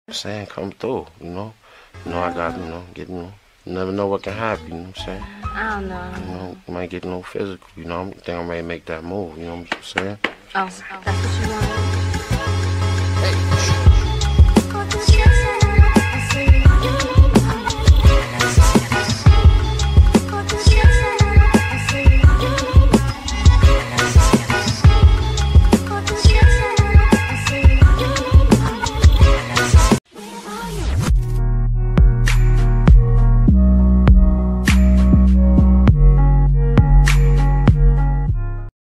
saying? Come through, you know. You know, I got, you never know what can happen, you know what I'm saying? I don't know. You know, might get no physical, you know. I think I'm ready to make that move, you know what I'm saying? Oh, that's what you